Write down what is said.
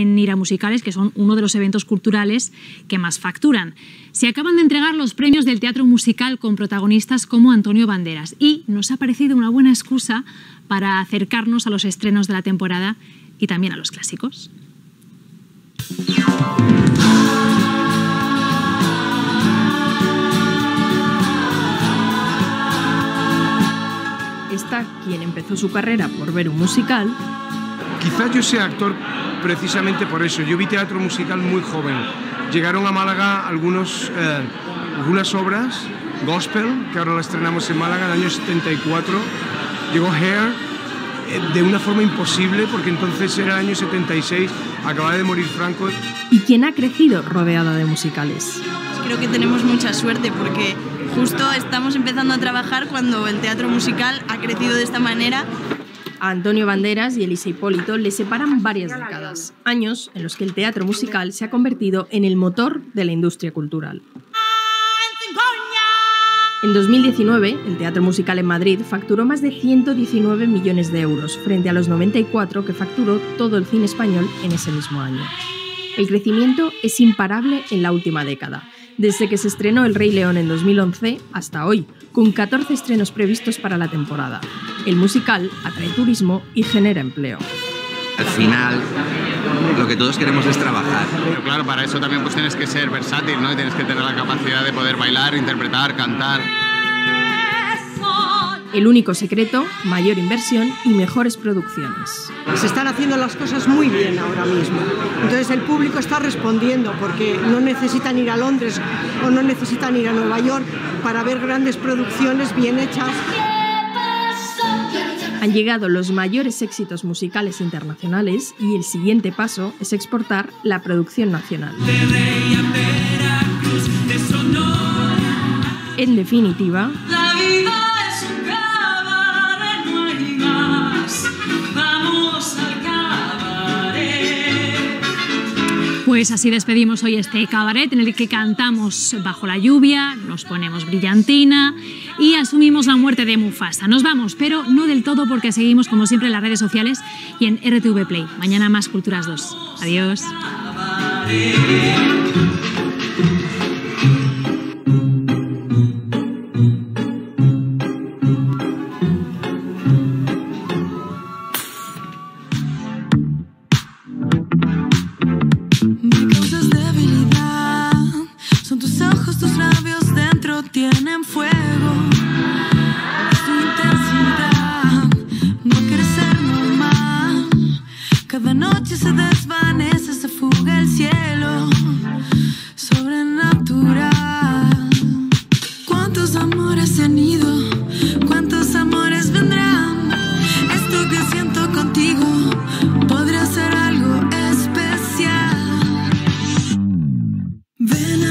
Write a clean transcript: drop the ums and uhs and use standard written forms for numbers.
en ir a musicales, que son uno de los eventos culturales que más facturan. Se acaban de entregar los premios del teatro musical con protagonistas como Antonio Banderas y nos ha parecido una buena excusa para acercarnos a los estrenos de la temporada y también a los clásicos. Está quien empezó su carrera por ver un musical. Quizás yo sea actor precisamente por eso. Yo vi teatro musical muy joven. Llegaron a Málaga algunas obras, Gospel, que ahora la estrenamos en Málaga en el año 74. Llegó Hair de una forma imposible, porque entonces era el año 76, acababa de morir Franco. Y quien ha crecido rodeada de musicales. Creo que tenemos mucha suerte porque justo estamos empezando a trabajar cuando el teatro musical ha crecido de esta manera. A Antonio Banderas y Elisa Hipólito le separan varias décadas, años en los que el teatro musical se ha convertido en el motor de la industria cultural. En 2019, el teatro musical en Madrid facturó más de 119 millones de euros, frente a los 94 que facturó todo el cine español en ese mismo año. El crecimiento es imparable en la última década, desde que se estrenó El Rey León en 2011 hasta hoy, con 14 estrenos previstos para la temporada. El musical atrae turismo y genera empleo. Al final, lo que todos queremos es trabajar. Pero claro, para eso también pues tienes que ser versátil, ¿no? Y tienes que tener la capacidad de poder bailar, interpretar, cantar. El único secreto, mayor inversión y mejores producciones. Se están haciendo las cosas muy bien ahora mismo. Entonces el público está respondiendo porque no necesitan ir a Londres o no necesitan ir a Nueva York para ver grandes producciones bien hechas. Han llegado los mayores éxitos musicales internacionales y el siguiente paso es exportar la producción nacional. En definitiva, la vida es un cabaret, no hay más. Vamos al cabaret. Pues así despedimos hoy este cabaret en el que cantamos Bajo la lluvia, nos ponemos brillantina y asumimos la muerte de Mufasa. Nos vamos, pero no del todo, porque seguimos como siempre en las redes sociales y en RTV Play. Mañana más Culturas 2. Adiós. Tienen fuego, es tu intensidad, no quieres ser normal. Cada noche se desvanece, se fuga el cielo, sobrenatural. ¿Cuántos amores se han ido? ¿Cuántos amores vendrán? Esto que siento contigo podría ser algo especial. Ven